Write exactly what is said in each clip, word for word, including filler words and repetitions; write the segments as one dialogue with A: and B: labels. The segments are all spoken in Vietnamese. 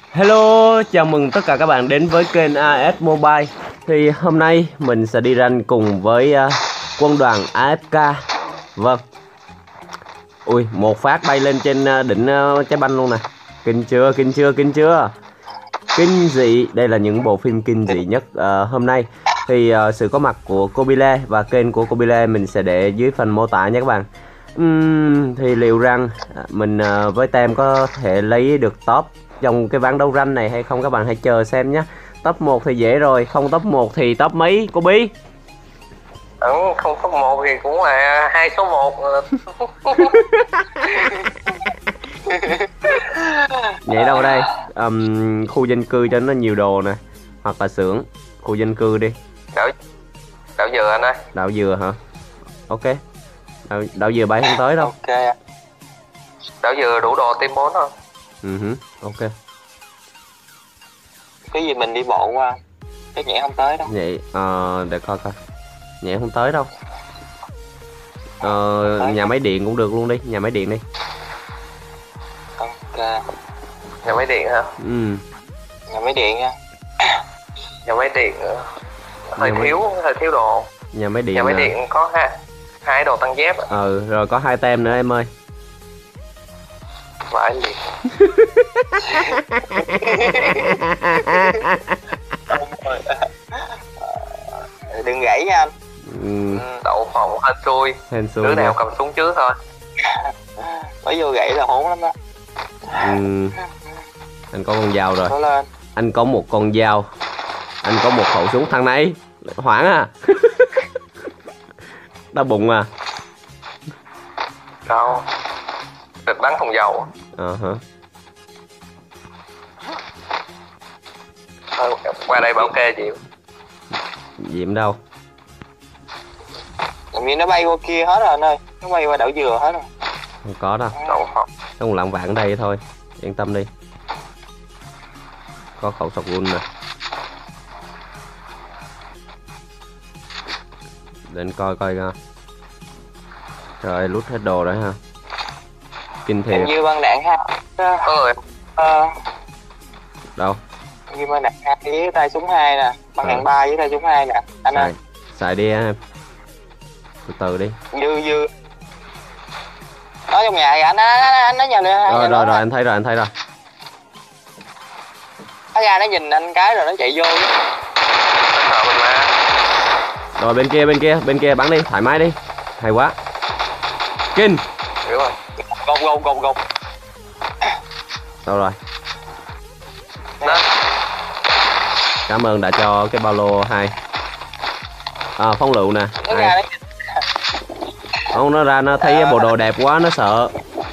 A: Hello, chào mừng tất cả các bạn đến với kênh a ét Mobile. Thì hôm nay mình sẽ đi ranh cùng với uh, quân đoàn a ép ca. Vâng. Ui, một phát bay lên trên uh, đỉnh uh, trái banh luôn nè. Kinh chưa, kinh chưa, kinh chưa. Kinh dị, đây là những bộ phim kinh dị nhất uh, hôm nay. Thì uh, sự có mặt của Kobile và kênh của Kobile mình sẽ để dưới phần mô tả nha các bạn. uhm, Thì liệu rằng mình uh, với Tem có thể lấy được top trong cái ván đấu ranh này hay không, các bạn hãy chờ xem nhé. Top một thì dễ rồi, không top một thì top mấy cô Bí?
B: Ừ, không top một thì cũng là hai số một.
A: Vậy đâu đây? Um, khu dân cư cho nó nhiều đồ nè, hoặc là xưởng. Khu dân cư đi.
B: Đảo, đảo dừa anh ơi.
A: Đảo dừa hả? Ok. Đảo, đảo dừa bay không tới đâu.
B: Ok. Đảo dừa đủ đồ team bốn thôi.
A: Ừ uh -huh. Ok.
B: Cái gì mình đi bộ qua, cái nhẹ không tới đâu.
A: Vậy uh, để coi coi. Nhẹ không tới đâu. Uh, nhà máy điện cũng được luôn đi, nhà máy điện đi.
B: Ok. Nhà máy điện hả?
A: Ừ.
B: Nhà máy điện nha. Nhà máy điện hơi
A: nhà
B: thiếu,
A: máy...
B: hơi thiếu đồ.
A: Nhà máy điện.
B: Nhà máy
A: à?
B: điện có hai hai đồ tăng dép.
A: Ừ, rồi có hai tem nữa em ơi.
B: Phải gì? Đừng gãy nha anh.
A: Ừ.
B: Đậu phộng hên xui.
A: Hên xui.
B: Đứa nào cầm súng trước thôi. Mới vô gãy là hốn lắm đó.
A: Ừ. Anh có con dao rồi.
B: Lên.
A: Anh có một con dao. Anh có một khẩu súng. Thằng này hoảng à. Đau bụng à.
B: Đâu. Địch bắn thùng dầu.
A: Ờ hả.
B: Thôi, qua đây bảo kê chịu.
A: Diệm đâu?
B: Làm như nó bay qua kia hết rồi anh ơi. Nó bay qua đảo dừa hết rồi.
A: Không có đâu.
B: Đậu phộng.
A: Nó còn lạng vạn ở đây thôi. Yên tâm đi. Có khẩu sọc gun nè. Để anh coi coi coi. Rồi lút hết đồ rồi ha. Kinh thiệt.
B: Như băng đạn ha. Có người. Ờ.
A: Đâu?
B: Như băng đạn hai với tay súng hai nè. Băng đạn ba với tay súng hai nè. Anh ơi.
A: Xài đi em. Từ từ đi.
B: Dư dư. Nó trong nhà kìa anh, anh nó nhìn nữa.
A: Rồi rồi rồi anh thấy rồi, anh thấy rồi.
B: Nó ra nó nhìn anh cái rồi nó chạy vô.
A: Rồi bên kia bên kia bên kia bắn đi, thoải mái đi. Hay quá. Kinh.
B: Hiểu rồi. Gục gục gục gục.
A: Đâu rồi? Đó. Cảm ơn đã cho cái ba lô hai. À, phóng lựu nè. Hai. Không, nó ra nó thấy bộ đồ đẹp quá nó sợ.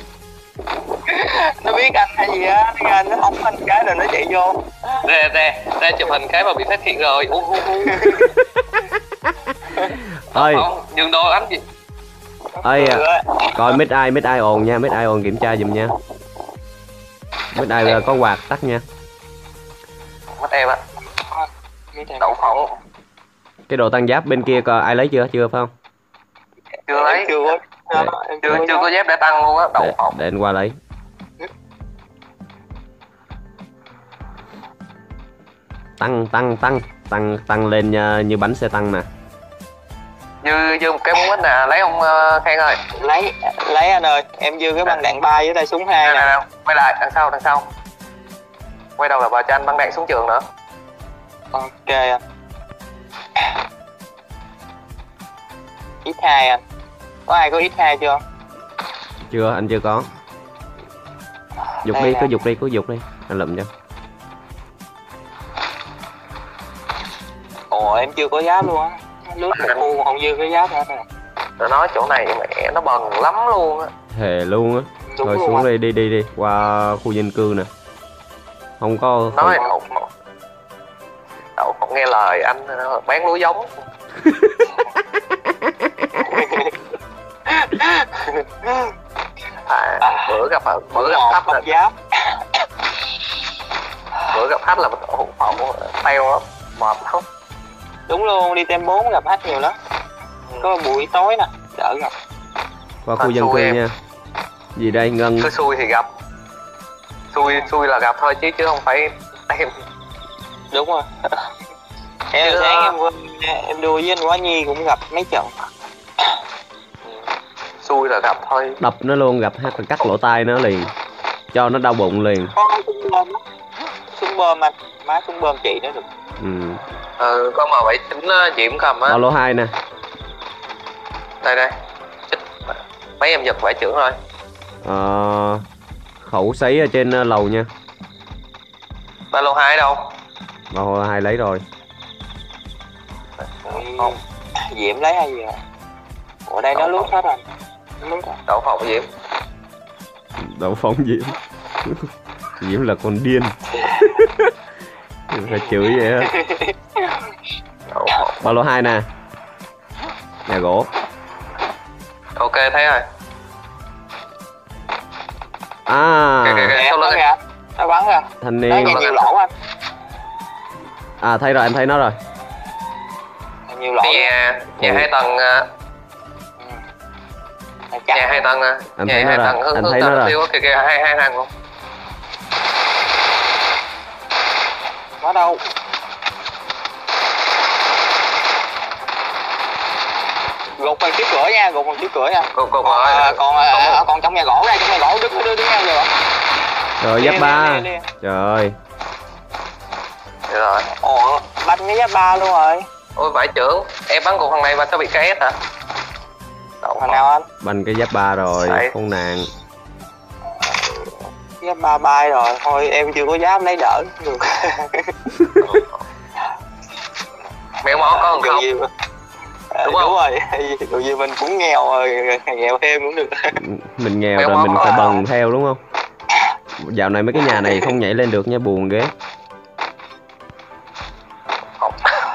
B: Nó biết anh hay gì á, nó ra nó hóng anh cái rồi nó chạy vô. Ra ra ra chụp hình cái mà bị phát hiện rồi. Uh, uh, uh.
A: Ơi.
B: Không, dừng đồ anh gì.
A: Ơi à, coi mít ai mít ai ồn nha, mít ai ồn kiểm tra giùm nha. Mít ai có quạt tắt nha.
B: Mất em á. Đậu phộng.
A: Cái đồ tăng giáp bên kia coi ai lấy chưa, chưa phải không?
B: Chưa lấy, chưa có. Để, chưa chưa có dép để tăng luôn á, đậu phộng.
A: Để, để anh qua lấy. Tăng tăng tăng tăng tăng lên uh, như bánh xe tăng nè.
B: Dư dư một cái bốn x nè, lấy ông uh, Khang ơi. Lấy lấy anh ơi, em dư cái băng đạn ba với tay súng hai nè. Nè, quay lại đằng sau đằng sau. Quay đầu là vào cho anh băng đạn súng trường nữa. Ok anh. ích hai anh. Có ai có ích hai chưa?
A: Chưa, anh chưa có. Dục đây đi, nè. Cứ dục đi, cứ dục đi. Anh lụm cho.
B: Ồ, em chưa có giáp luôn á. Lướt một khu không dư cái giáp nữa nè. Nó nói chỗ này mẹ nó bần lắm luôn á.
A: Thề luôn á. Rồi xuống đi, đi đi đi, qua khu dân cư nè. Không có. Không...
B: Nói đậu phộng. Đậu phộng nghe lời anh bán lúa giống. À, bữa gặp bữa gặp thách là giáp. Bữa gặp thách là mình hụt phộng teo lắm, mệt lắm. Đúng luôn, đi tem bốn gặp hết nhiều lắm. Có buổi tối nè, đỡ gặp.
A: Qua khu dân cư nha. Gì đây, Ngân?
B: Cứ xui thì gặp. xui xui là gặp thôi chứ chứ không phải em. Đúng rồi. Em chứ... sáng em em đua với anh Quá Nhi cũng gặp mấy trận. Xui là gặp thôi.
A: Đập nó luôn, gặp hát cắt lỗ tai nó liền, cho nó đau bụng liền.
B: Có súng bơm á, súng bơm anh, má súng bơm chị nữa được.
A: Ừ.
B: Ừ, con M bảy chín Diễm cầm á.
A: Bao lô hai nè.
B: Đây đây. Mấy em giật vải trưởng rồi.
A: Ờ, khẩu sấy ở trên lầu nha.
B: Ba lô hai đâu?
A: Ba lô hai lấy rồi.
B: Không. Diễm lấy hay gì rồi? Ở đây nó lút hết rồi. Đậu phộng Diễm.
A: Đậu phộng Diễm. Diễm là con điên. Phải chửi vậy á. Ba lô hai nè. Nhà gỗ.
B: Ok thấy rồi.
A: À,
B: kìa, kìa, kìa, nó kìa. Nó bắn kìa.
A: Thanh niên.
B: Nó nhiều lỗ anh.
A: À thấy rồi, anh thấy nó rồi.
B: Nhiều lỗ. Nhà, nhà hai tầng. Nhà hai tầng nè.
A: Anh thấy nó rồi. Anh thấy nó rồi.
B: Kìa kìa, hai hai thằng luôn. Nó đâu? Gục bằng trước cửa nha, gục bằng trước cửa nha. Gục gục rồi. À, còn à, còn trong nhà gỗ đây, trong nhà gỗ đứng đứng đứng nhau rồi.
A: Rồi giáp ba. Trời.
B: Được rồi. Ồ, bắn cái giáp ba luôn rồi. Ôi vải trưởng, em bắn cục thằng này và sao bị két hả? Đậu thằng nào anh?
A: Bắn cái giáp ba rồi,
B: Đấy.
A: Không nạn.
B: Giáp ba bay rồi, thôi em chưa có giáp lấy đỡ được. Mèo mó có không? À, đúng, đúng rồi, dù gì mình cũng nghèo rồi, nghèo thêm cũng được.
A: Mình nghèo rồi mình phải bần theo đúng không? Dạo này mấy cái nhà này không nhảy lên được nha, buồn ghê.
B: Không,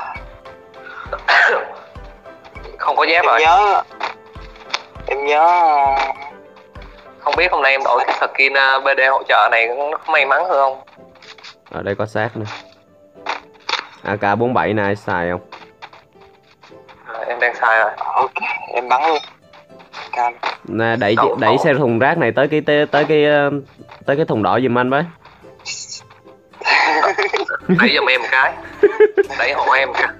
B: không có dép rồi. Em nhớ, em nhớ không biết hôm nay em đổi cái skin bê đê hỗ trợ này có may mắn hơn không?
A: Ở đây có xác nè. A K bốn bảy này xài không?
B: À, em đang xài rồi. Em bắn luôn. Cam.
A: Nè đẩy đẩy, đẩy xe thùng rác này tới cái tới, tới cái tới cái thùng đỏ giùm anh với. Đẩy giùm em một cái. Đẩy hộ em một cái.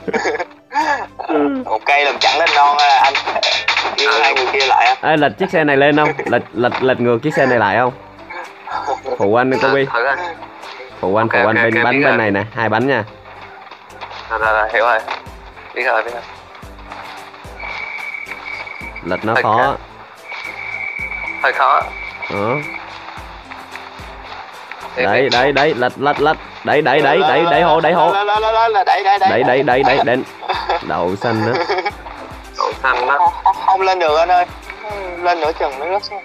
A: Một cây làm chẳng lên non anh. Yêu hai người kia lại á. Ê, lệch chiếc xe này lên không? Lệch lệch lệch ngược chiếc xe này lại không? Phụ anh cô Bi. Phụ anh, okay, phụ anh okay, bên okay, bánh bên này nè, hai bánh nha.
B: Rồi, rồi, rồi, hiểu rồi. Biết rồi, biết rồi.
A: Lệch nó hơi khó. Khó.
B: Hơi khó.
A: Đó. Đấy, đấy, đấy, lệch, lệch, lệch. Đấy, đấy, đấy, đấy, đẩy hộ, đẩy hộ. Đẩy, đẩy, đẩy, đẩy, đẩy. Đậu xanh đó.
B: Đậu xanh đó. Không, không lên được anh ơi. Lên nửa chừng mới rớt xuống.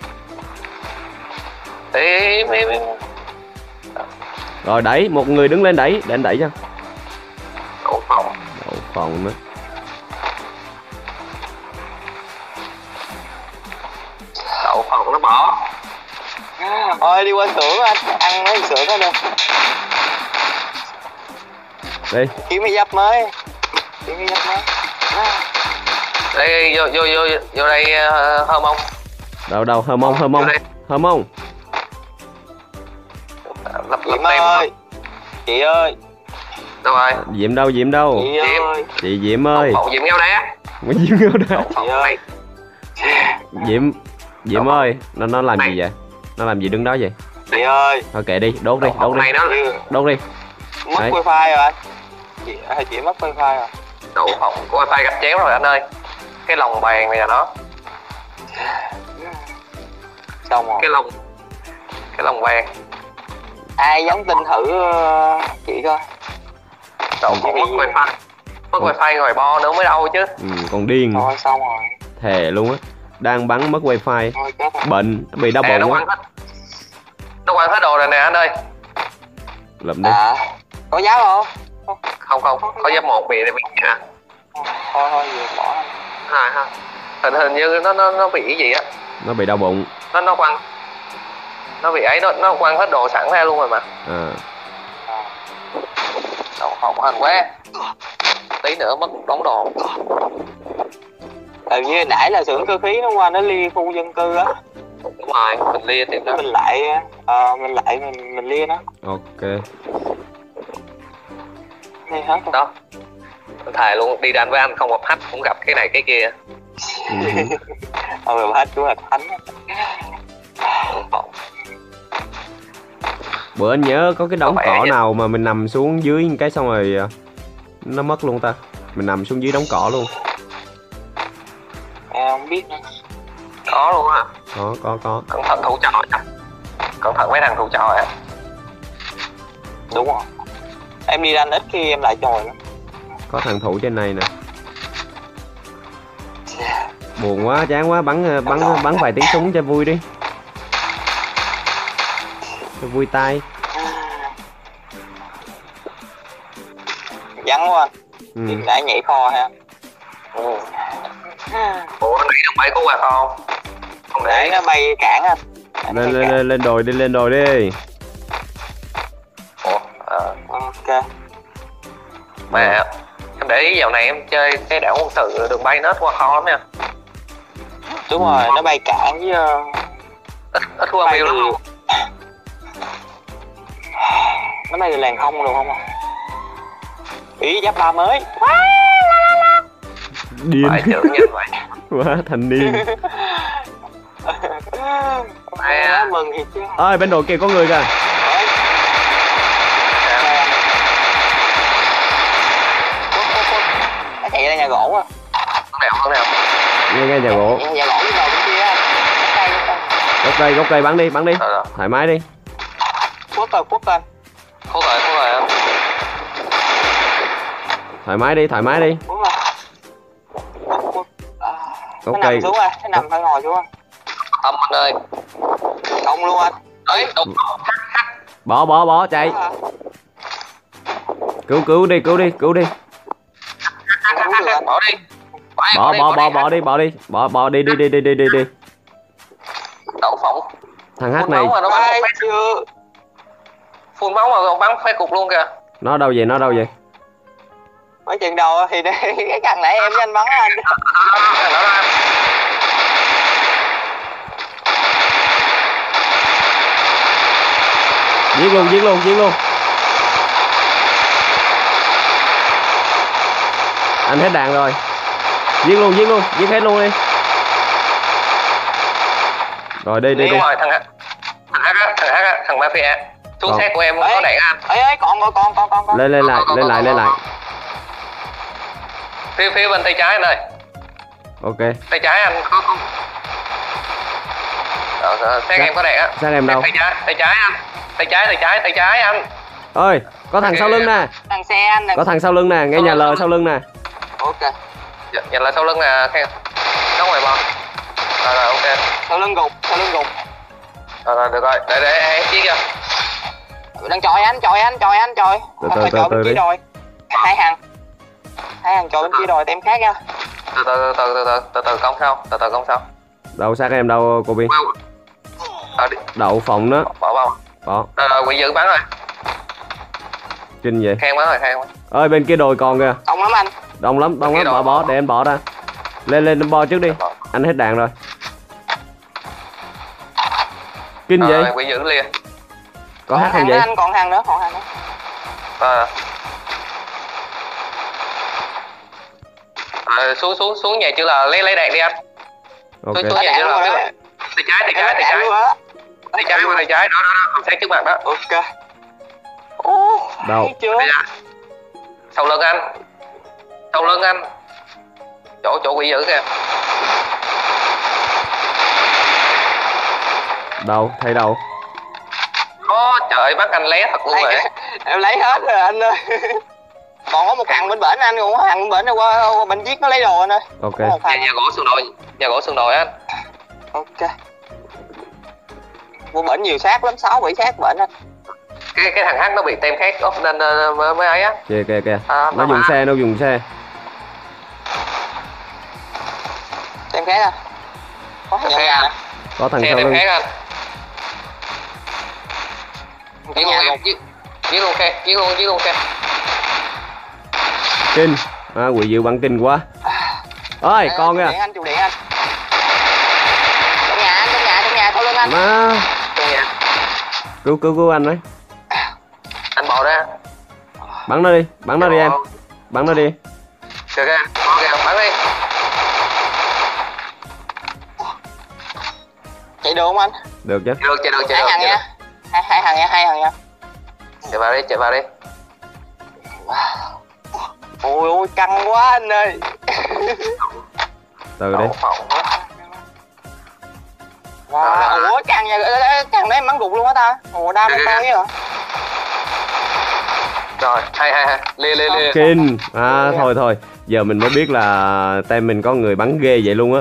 B: Ê, mấy, mấy...
A: Rồi đẩy, một người đứng lên đẩy, để anh đẩy cho.
B: Đậu phòng.
A: Đậu phòng nữa.
B: Đậu phòng nó bỏ. Thôi đi qua xưởng anh, ăn mấy xưởng đó được.
A: Đi.
B: Kiếm cái giáp mới. Kiếm cái giáp mới. Đây vô vô vô vô đây uh, hơ mông.
A: Đâu đâu hơ mông hơ mông. Hơ mông.
B: Lập lập ơi. Chị ơi. Đâu rồi?
A: Diễm đâu, Diễm đâu?
B: Chị ơi.
A: Chị Diễm ơi.
B: Cậu Diễm nghèo đá.
A: Diễm nghèo đá.
B: Chị ơi.
A: Diễm Diễm ơi, nó nó làm gì vậy? Nó làm gì đứng đó vậy?
B: Chị ơi.
A: Thôi kệ đi, đốt đi, đốt đi.
B: Nó...
A: Đốt đi.
B: Mất wifi rồi anh. Chị chị mất wifi rồi. Đậu phộng của wifi gạch chéo rồi anh ơi. Cái lồng bàn này là nó. Xong rồi. Cái lồng cái lồng bàn. Ai nhắn tin thử uh, chị coi. Đậu phộng mất wifi. Mất wifi rồi bo nữa mới đâu chứ.
A: Ừ, còn điên.
B: Thôi xong rồi.
A: Thề luôn á. Đang bắn mất wifi. Bệnh, bị đau bụng á.
B: Nó quăng hết đồ rồi nè anh ơi.
A: Lụm đi.
B: À, có giáp không? Không không, có giáp một bị này bị nha. Thôi thôi vừa bỏ. À ha. Hình hình như nó nó nó bị cái gì á.
A: Nó bị đau bụng.
B: Nó nó quăng. Nó bị ấy nó nó quăng hết đồ sẵn ra luôn rồi mà.
A: À.
B: Đậu phộng hành quá. Tí nữa mất một đống đồ. Hình như nãy là xưởng cơ khí nó qua nó ly khu dân cư á. Đúng rồi, mình lia tiếp đó. Mình lại uh, mình lại mình mình lia nó.
A: Ok.
B: Đây hết rồi. Đó. Thề luôn, đi đánh với anh không gặp hack cũng gặp cái này cái kia. Không gặp hack cũng là thánh.
A: Bữa anh nhớ có cái đống cỏ nào mà mình nằm xuống dưới cái xong rồi nó mất luôn ta. Mình nằm xuống dưới đống cỏ luôn.
B: Em không biết nữa. Có luôn á.
A: Có có có.
B: Cẩn thận thủ trò. Cẩn thận mấy thằng thủ trò á. Đúng rồi. Em đi đánh ít khi em lại trồi lắm.
A: Có thằng thủ trên này nè. Buồn quá, chán quá, bắn bắn bắn vài tiếng súng cho vui đi. Cho vui tay.
B: Vắng quá anh. Ừ. Đã nhảy kho ha. Ừ. Ủa nó nó bay có quạt không? Không để nó bay cản anh.
A: Lên lên, lên lên đồi đi, lên đồi đi.
B: Ủa, à. Ok. Mà em để ý dạo này em chơi cái đảo quân sự đường bay nó ít qua kho lắm nha. Đúng ừ. rồi, nó bay cản với ít, ít qua view lắm luôn. Nó bay từ làng không được không? Ý giáp ba mới.
A: Điên.
B: Phải trưởng nhanh vậy.
A: Quá thành niên.
B: À, mừng thì chứ.
A: Ơi bên đội kia có người kìa.
B: Nó chạy ra nhà gỗ á. Con nào con nào?
A: Nghe nghe nhà gỗ.
B: Nhà gỗ bên kia á.
A: Gốc cây, gốc cây bắn đi, bắn đi. Ờ, thoải mái đi.
B: Khuất rồi, khuất rồi. Khuất rồi, khuất rồi.
A: Thoải mái đi, thoải mái đi.
B: Khuất rồi. Gốc cây. Nó nằm xuống rồi, nó nằm phải ngồi xuống anh. Âm anh ơi. Ông luôn anh. Đấy, đúng.
A: Bỏ, bỏ, bỏ, chạy. Cứu, cứu đi, cứu đi, cứu đi.
B: Bỏ đi.
A: Bỏ, bỏ, bỏ, bỏ đi, bỏ đi. Bỏ, bỏ đi, đi, đi, đi, đi, đi, đi.
B: Đậu phộng.
A: Thằng H này.
B: Phun máu mà còn bắn phế cục luôn kìa.
A: Nó đâu vậy, nó đâu vậy?
B: Mấy chừng đầu thì cái căn nãy em với anh bắn anh.
A: Giết luôn, giết luôn, giết luôn. Anh hết đạn rồi. Giết luôn, giết luôn, giết hết luôn đi. Rồi đi, đi, đi.
B: Rồi, thằng H, thằng H, thằng H, thằng Mafia. Xuống xe của em có đạn anh. Ê, ê, con, con, con, con, con.
A: Lên, lên lại, lên lại, lên lại.
B: Phía, phía bên tay trái anh ơi.
A: Ok.
B: Tay trái anh có không? Ờ, xe em có đạn á.
A: Xe em đâu?
B: Tay trái, tay trái anh. Tay trái, tay trái, tay trái anh.
A: Ơi, có thằng sau lưng nè.
B: Thằng xe anh.
A: Có thằng sau lưng nè, ngay nhà L sau lưng nè.
B: Ok. Nhà L sau lưng nè, khen. Đó ngoài bò. Rồi rồi, ok. Sau lưng gục, sau lưng gục. Rồi rồi, được rồi, để để em chiếc kìa. Đang chọi anh, chọi anh, chọi anh, chọi.
A: Từ từ từ từ đi.
B: Đồi. Hai hàng. Hai hàng chọi bên kia đồi, tem khác nha. Từ từ từ từ từ từ từ công sau, từ từ công sau.
A: Đâu xác em đâu cô Biên? Đậu phộng đó.
B: Bỏ bao.
A: Bỏ.
B: Ờ, quỷ dữ bắn rồi.
A: Kinh vậy.
B: Khen bắn rồi, khen quá.
A: Ơi bên kia đồi còn kìa.
B: Đông lắm anh.
A: Đông lắm, đông lắm, bỏ bỏ để anh bỏ ra. Lên lên bo trước đi. Anh hết đạn rồi. Kinh vậy.
B: Rồi, quỷ dữ liền.
A: Có hát không vậy?
B: Anh còn hàng nữa, còn hàng nữa. Ờ. À, xuống xuống xuống nhà chữ là lấy lấy đạn đi anh.
A: Ok.
B: Xuống, xuống nhà chữ là tay trái tay trái tay trái. Tay trái qua tay trái đó đó đó, sát trước mặt đó. Ok. Ô.
A: Đâu?
B: Sau lưng anh. Sau lưng anh. Chỗ chỗ quỷ dữ kìa.
A: Đâu? Thấy đâu?
B: Ô trời bắt anh lé thật luôn vậy. Em lấy hết rồi anh ơi. Còn có một thằng bên bển anh, còn có thằng bên bển này qua, qua bên giết nó lấy đồ anh ơi.
A: Ok.
B: Nhà, nhà gỗ sườn đồi, nhà gỗ sườn đồi anh. Ok. Qua bển nhiều xác lắm, sáu bảy xác bển anh. Cái cái thằng H nó bị tem khác off nên uh, mới ấy á.
A: Kìa kìa kìa. À, nó dùng xe, nó dùng xe.
B: Tem khác à? Có thằng khác à?
A: Có thằng sau lưng.
B: Khác anh. Giết luôn em, giết, giết luôn xe, giết luôn, giết luôn xe.
A: Kinh, à, quỷ dữ bắn kinh quá. Ơi, con kìa.
B: Anh, chủ điện anh. Trong nhà anh, trong nhà, trong nhà, thôi anh.
A: Má. Cứu cứu cứu anh đấy.
B: Anh bỏ ra.
A: Bắn nó đi, bắn nó đi em. Bắn nó đi.
B: Được kìa, bỏ kìa, bắn đi. Chạy được không anh?
A: Được chứ.
B: Được, chạy được, chạy được. Hai thằng nha. Hai hai thằng nha, hai thằng nha. Chạy vào đi, chạy vào đi. Ôi ôi, căng quá anh ơi.
A: Từ đi.
B: Wow, ủa càng nhà càng đấy em bắn gục luôn á ta. Ủa đam to vậy hả? Rồi, hay hay hay. Lê lê lê.
A: Kinh. À thôi thôi, giờ mình mới biết là tem mình có người bắn ghê vậy luôn á.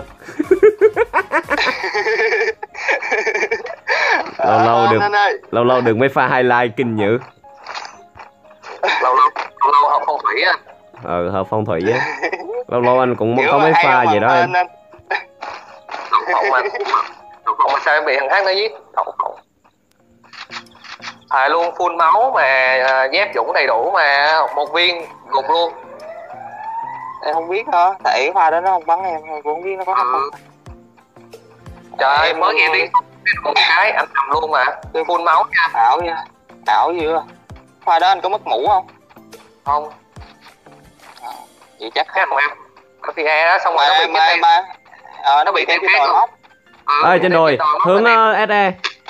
A: Lâu lâu được lâu lâu được mấy pha highlight kinh dữ.
B: Lâu lâu lâu học phong thủy á.
A: Ờ hợp phong thủy á. Lâu lâu anh cũng có mấy pha vậy đó em.
B: Không mà không mà sao em bị thằng khác nó giết? Không không. Thề luôn full máu mà giáp dũng đầy đủ mà một viên gục luôn. Em không biết hả? Tại cái pha đó nó không bắn em, em cũng không biết nó có hết không. Trời ơi, mới nghe tiếng một cái anh nằm luôn mà. Tôi full máu nha. Ảo nha. Ảo gì vậy? Pha đó anh có mất mũ không? Không. Vậy chắc khác không em? Nó phi e đó xong rồi nó bị cái tem. Ờ nó bị tem cái móc.
A: Ơi trên đồi, hướng ét e.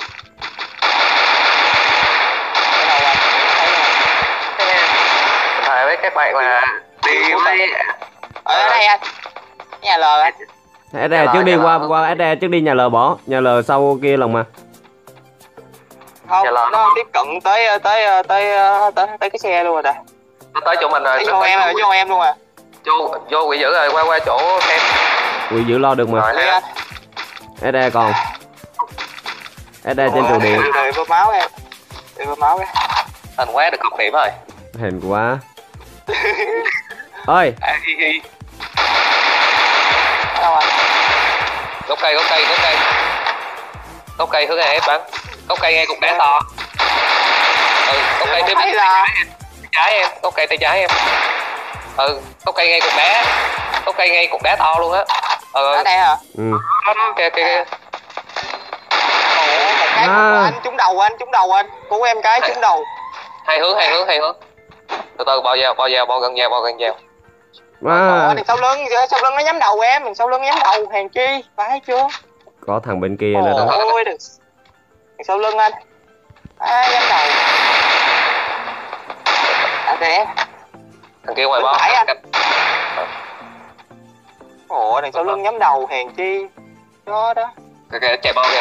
B: Thề với các bạn mà đi với ở đây anh. Nhà L anh.
A: ét e trước đi qua qua ét e trước đi nhà L bỏ, nhà L sau kia lòng mà.
B: Không, nó tiếp cận tới tới tới tới tới cái xe luôn rồi nè. Nó tới chỗ mình rồi. Vô em rồi, vô em luôn à. Vô vô quỷ dữ rồi, qua qua chỗ em.
A: Quỷ dữ lo được mà. ét e còn. ét e trên trụ điện.
B: Đi bơm máu em. Đi bơm máu cái. Thành quá được cọc điểm rồi.
A: Hèn quá. Ơi.
B: Gốc cây, gốc cây, gốc cây. Gốc cây hướng ép bắn. Gốc cây ngay cục đá to. Ừ, gốc cây tiếp tay trái em, gốc cây tay trái em. Ừ, gốc cây ngay cục đá. Gốc cây ngay cục đá to luôn á. Ừ. Ở đây hả?
A: Ừ.
B: Đó, kìa kìa kìa. Ủa, một cái à. Của anh trúng đầu anh, trúng đầu anh. Cứu em cái trúng đầu. Hai hướng, hai hướng, hai hướng. Từ từ bò vào, bò vào, bò gần vào, bò gần vào. À. Ủa, sau lưng, sau lưng nó nhắm đầu em, mình sau lưng nhắm đầu, hèn chi, phải chưa?
A: Có thằng bên kia nữa đó.
B: Ôi, đừng. Sau lưng anh. À, nhắm đầu. À, kìa. Thằng kia ngoài bó. Phải anh. Ủa, đằng sau lưng nhắm đầu, hèn chi. Đó đó. Kìa kìa, chạy bò kìa.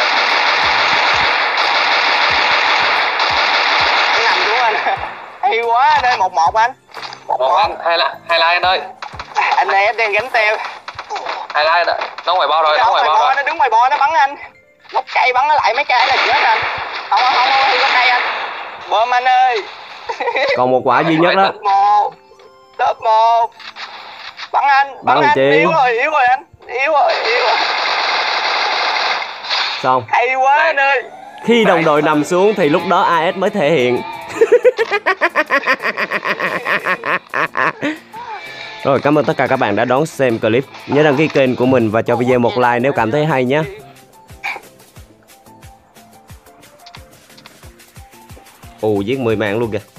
B: Nó nằm xuống anh. Hay quá, đây một một anh. Một một anh, hai là hai like anh ơi. Anh này em đang gánh teo. Hai like đó, nó ngoài bo rồi, nó ngoài bo rồi. Nó đứng ngoài bo nó bắn anh. Một cây bắn nó lại mấy cây là chết anh. Không không không, không có cây anh. Bơm anh ơi.
A: Còn một quả duy nhất đó.
B: Top một. Top một. Bắn anh, bắn, bắn anh. Chị. Yếu rồi, yếu rồi anh. Yếu rồi, yếu rồi.
A: Xong.
B: Hay quá anh ơi.
A: Khi đồng đội nằm xuống thì lúc đó a ét mới thể hiện. Rồi cảm ơn tất cả các bạn đã đón xem clip. Nhớ đăng ký kênh của mình và cho video một like nếu cảm thấy hay nhé. Ồ giết mười mạng luôn kìa.